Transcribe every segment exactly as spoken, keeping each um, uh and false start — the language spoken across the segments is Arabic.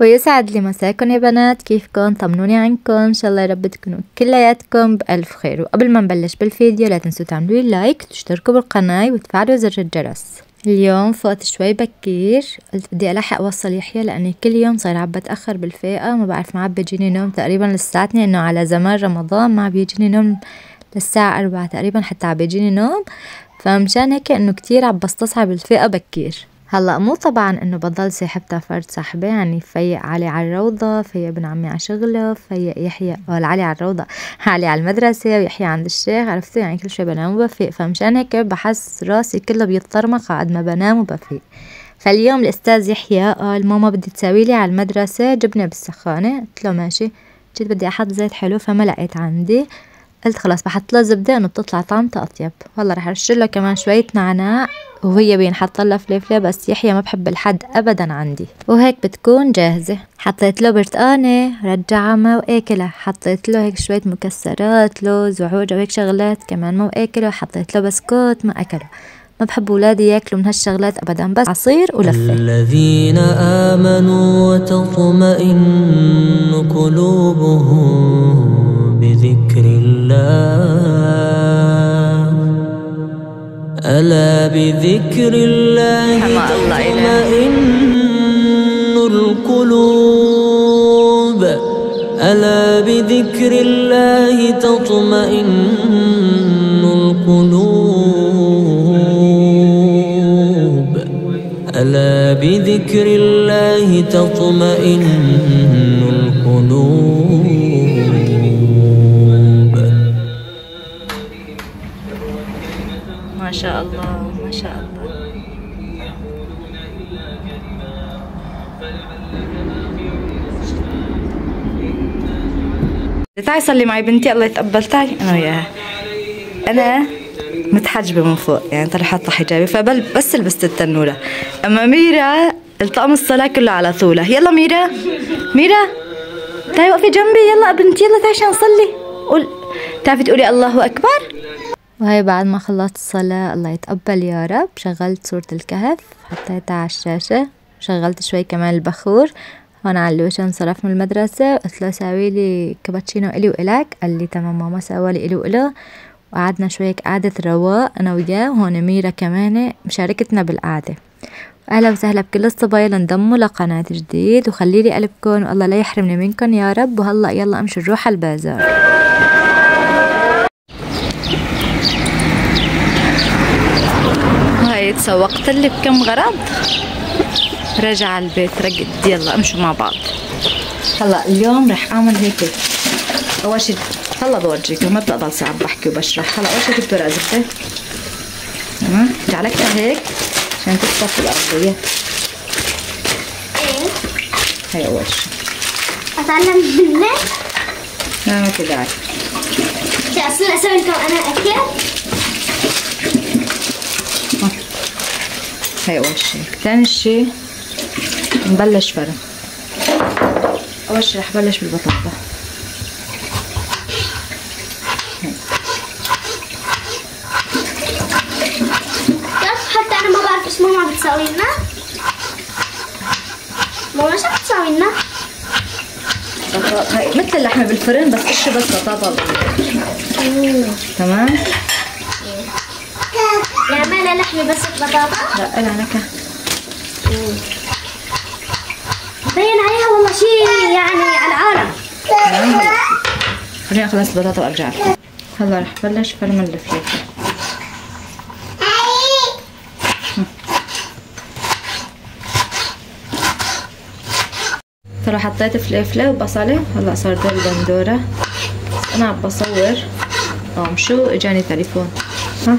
ويسعد لي مساكن يا بنات، كيفكن؟ طمنوني عنكم، ان شاء الله يا رب تكونوا كلياتكم بألف خير. وقبل ما نبلش بالفيديو لا تنسوا تعملوا لي لايك وتشتركوا بالقناة وتفعلوا زر الجرس. اليوم فقت شوي بكير، قلت بدي ألحق وصل يحيى لأني كل يوم صاير عم بتأخر بالفائقة، ما بعرف ما عم بيجيني نوم تقريبا لساتني انه على زمان رمضان ما بيجيني نوم للساعة أربعة تقريبا حتى عم بيجيني نوم، فمشان هيك انه كتير عم بستصعب الفائقة بكير. هلا مو طبعا انه بضل ساحبتها فرد صاحبي، يعني فيق علي على الروضة، فيق ابن عمي على شغله، فيق يحيى ولا علي على الروضة علي على المدرسة، ويحيى عند الشيخ، عرفتوا يعني كل شوي بنام وبفيق، فمشان هيك بحس راسي كله بيتطرمخ قاعد ما بنام وبفيق. فاليوم الاستاذ يحيى قال ماما بدي تساوي لي على المدرسة جبنة بالسخانة، قلت له ماشي. جيت بدي احط زيت حلو فما لقيت عندي، قلت خلاص بحط له زبدة انه بتطلع طعمتها اطيب. والله رح ارش له كمان شوية نعناع وهي بينحط لها فليفلة، بس يحيى ما بحب الحد ابدا عندي، وهيك بتكون جاهزة. حطيت له برتقانة رجعها ما واكلها، حطيت له هيك شوية مكسرات لوز وعوجة وهيك شغلات كمان ما واكلها، حطيت له بسكوت ما اكله. ما بحب ولادي ياكلوا من هالشغلات ابدا، بس عصير ولفة. الذين آمنوا وتطمئن قلوبهم بذكر الله، ألا بذكر الله تطمئن القلوب، ألا بذكر الله تطمئن القلوب، ألا بذكر الله تطمئن القلوب. ما شاء الله ما شاء الله. تعي صلي معي بنتي، الله يتقبل. تعي انا وياها. انا متحجبه من فوق يعني طلع حاطه حجابي فبل بس لبست التنوره، اما ميرا الطقم الصلاه كله على طوله. يلا ميرا ميرا تعي وقفي جنبي، يلا بنتي يلا تعي عشان نصلي. قول تعرفي تقولي الله اكبر. وهي بعد ما خلصت الصلاة الله يتقبل يا رب، شغلت سورة الكهف حطيتها على الشاشة، شغلت شوي كمان البخور. هون على الوش انصرف من المدرسة، قلت له ساوي لي كابتشينو إلي وإلك، قال لي تمام ماما سوى لي إلي وإله. وقعدنا شوي قعدة رواق أنا وياه، وهون ميرا كمان مشاركتنا بالقعدة. أهلا وسهلا بكل الصبايا اللي انضموا لقناة جديد، وخلي لي قلبكم والله لا يحرمني منكم يا رب. وهلا يلا امشي نروح على البازار. هاي تسوقت لي بكم غرض، رجع على البيت رقد. يلا امشوا مع بعض. هلا اليوم رح اعمل هيك. اول شي هلا بورجيكم، ما بدي اضل ساعة بحكي وبشرح. هلا اول شي جبت ورقة زبدة، تمام، جعلتها هيك عشان تثبت الارضية. ايه هي اول شي. اتعلم بالله؟ لا ما في داعي. بدي اصير اسوي لكم انا اكل. هي اول شي. ثاني شي نبلش فرم. اول شي رح بلش بالبطاطا. حتى انا ما بعرف ايش ماما بتساوي لنا. ماما شو بتساوي لنا؟ هي مثل اللحمة بالفرن بس اشي بس بطاطا. تمام؟ يعملها لحمة بس بطاطا؟ لا لها نكهة. بين عليها والله شيء يعني على العالم. تمام خليني اخلص البطاطا وارجع لكم. هلا رح بلش فرم الفلفل. ترى حطيت فليفله وبصله، هلا صار دور بندوره. بس انا عم بصور قام شو اجاني تليفون. ها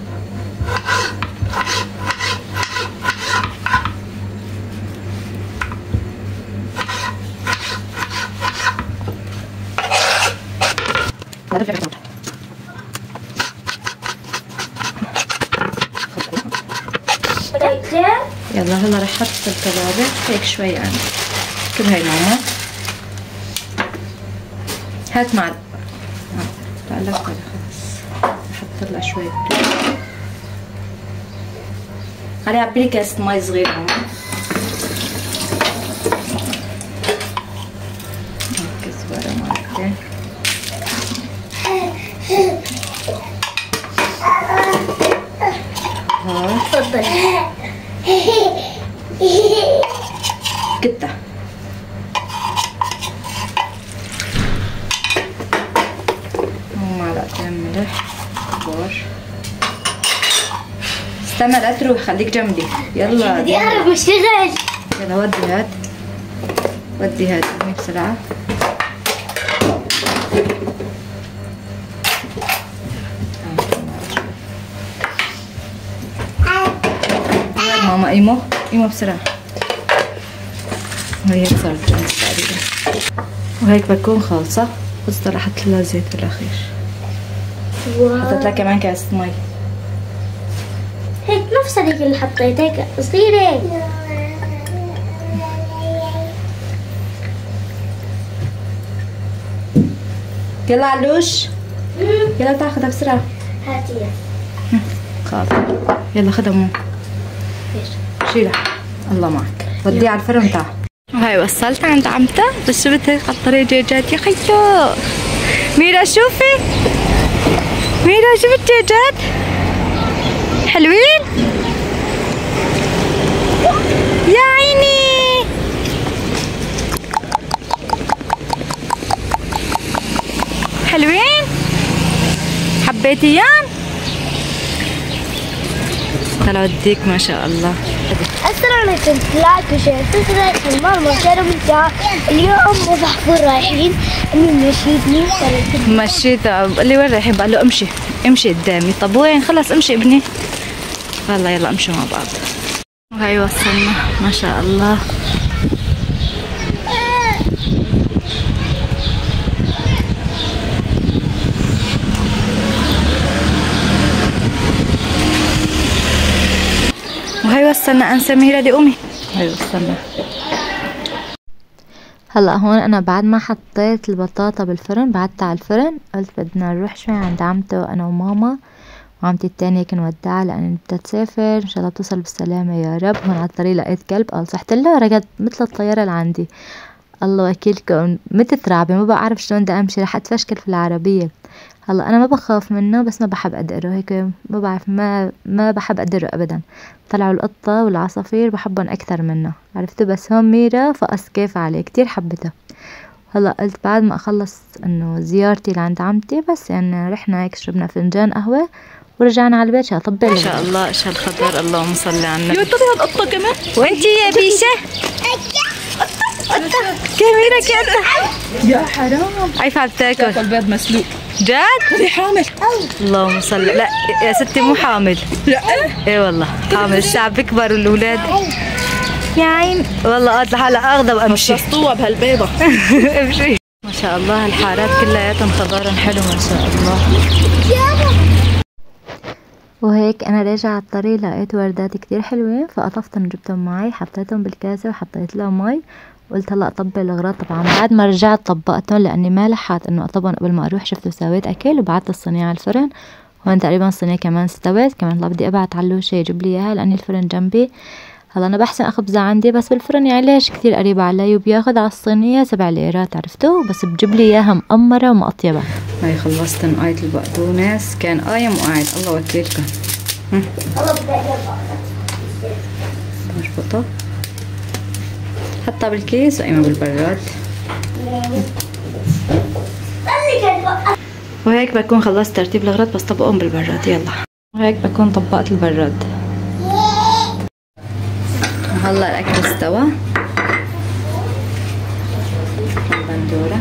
يلا هلا رح احط التوابل هيك شوي يعني كل هاي ماما. هات معلقة. لا لا خلص احط لها شوي. خليها عبيلي كاسة مي صغيرة ماما. ها تفضل. كده ومعلقتين ملح كبار. استنى لا تروح، خليك جنبي. يلا بدي اعرف اشتغل. يلا ودي هاد ودي هاد بسرعة. ماما ايمو ايمو بسرعة. وهيك صارت جاهزة تقريبا، وهيك بكون خالصة. بس طلعت لها زيت بالاخير. حطيت لها كمان كاس مي. هيك نفس هذيك اللي حطيت هيك صغيرة هيك. يلا علوش يلا تاخذها بسرعة. هاتي خلاص يلا خدها مو شيلها. الله معك. وديها على الفرن تعال. وهي وصلت عند عمتها بس شفت هيك على الطريق دجاجات. يا خيو ميرا شوفي ميرا شوفي الدجاجات حلوين يا عيني. حلوين حبيتيان؟ تعالوا اوديك ما شاء الله. السلام عليكم لايك وشير سلسلة المال مرجانة من ساعة. اليوم وضحفور رايحين اني مشيتني مشيته. اللي وين رايحين؟ بقول له امشي امشي قدامي. طب وين؟ خلص امشي ابني. يلا يلا امشوا مع بعض. وهي وصلنا ما شاء الله. وهي وصلنا. أنسة ميرا دي أمي. هي وصلنا. هلا هون أنا بعد ما حطيت البطاطا بالفرن بعدتها على الفرن، قلت بدنا نروح شوي عند عمته أنا وماما، وعمتي التانية هيك نودعها لأن بدها تسافر إن شاء الله بتوصل بالسلامة يا رب. هون على الطريق لقيت كلب ألصحت له ركض مثل الطيارة اللي عندي. الله وكيلكم متت رعبة ما بعرف شلون بدي أمشي، رح أتفشكل في العربية. هلا انا ما بخاف منه بس ما بحب ادقره هيك، ما بعرف ما ما بحب ادقره ابدا. طلعوا القطه والعصافير بحبهم اكثر منه عرفتوا، بس هون ميرا فقص كيف عليه كتير حبتها. هلا قلت بعد ما اخلص انه زيارتي لعند عمتي بس يعني رحنا هيك شربنا فنجان قهوه ورجعنا على البيت. شاطب ما شاء الله ايش هالخضر. اللهم صل على النبي. يا ترى القطه كمان. وانتي يا بيشه كاميرا كده يا حرام. عارفه عم تاكل البيض مسلوق. جد؟ هذه حامل. اللهم صل. لا يا ستي مو حامل. لا ايه والله حامل. الساعة بكبر الاولاد يا عين. والله قالت لحالها اخذها وامشي. مسطوه بهالبيضه. امشي. ما شاء الله الحارات كلياتهم خضار حلو ما شاء الله. وهيك انا راجعه على الطريق لقيت وردات كتير حلوين فقطفتهم جبتهم معي حطيتهم بالكاسه وحطيت لهم مي. قلت هلا اطبق الاغراض. طبعا بعد ما رجعت طبقتهم لاني ما لحقت انه اطبقهم قبل ما اروح. شفت سويت اكل وبعت الصينيه على الفرن. هون تقريبا الصينيه كمان استوت. كمان هلا بدي ابعت علوشه يجيب لي اياها لاني الفرن جنبي. هلا انا بحسن اخبزها عندي بس بالفرن يعني ليش كثير قريبه علي، وبياخذ على الصينيه سبع ليرات عرفتوا، بس بجيب لي اياها مقمره ومقطيبه. هاي خلصت نقايه البقدونس كان قايم وقاعد. الله وكيلكم. مربوطه حطها بالكيس وقيمة بالبراد. وهيك بكون خلصت ترتيب الأغراض بس طبقهم بالبراد. يلا وهيك بكون طبقت البراد. هلا الأكل استوى. البندورة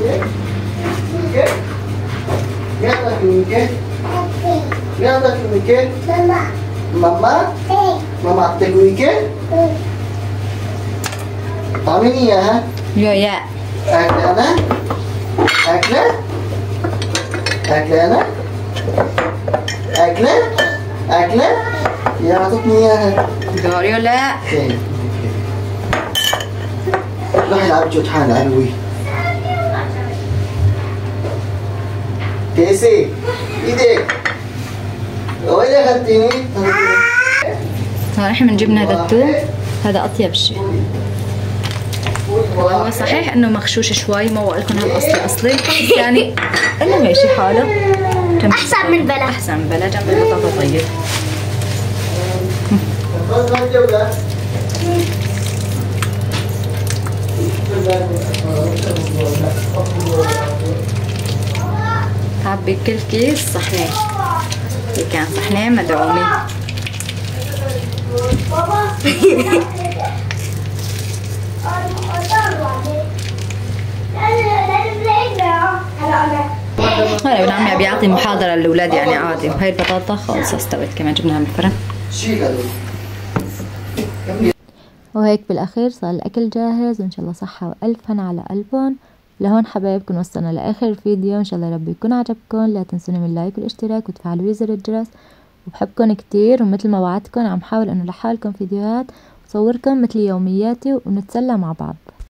يلا في ويكند. ماما ماما ماما أعطيك ويكند. طعميني اياها. يا يا اكله انا اكله اكله انا اكله اكله يا اعطتني اياها. دوري ولا اوكي روح العب جو تعال علوي. كيسي ايدك وين اخذتيني؟ هون احنا بنجيبنا هذا الثوم. هذا اطيب شيء. هو صحيح انه مغشوش شوي ما بقول لكم هالاصلي اصلي بس يعني انه ماشي حاله. احسن من بلا. احسن من بلا جنب البطاطا. طيب عبي كل كيس صحنين، في كان صحنين مدعومين. هلا ابن عمي بيعطي محاضرة للأولاد يعني عادي. وهي البطاطا خلص استوت كمان جبناها من الفرن. وهيك بالأخير صار الأكل جاهز، وإن شاء الله صحة وألف هنا على قلبهم. لهون حبايبكم وصلنا لآخر الفيديو، إن شاء الله ربي يكون عجبكم. لا تنسوني من اللايك والاشتراك وتفعلوا زر الجرس، وبحبكم كتير. ومثل ما وعدتكم عم حاول إنه لحالكم فيديوهات وصوركم مثل يومياتي ونتسلى مع بعض.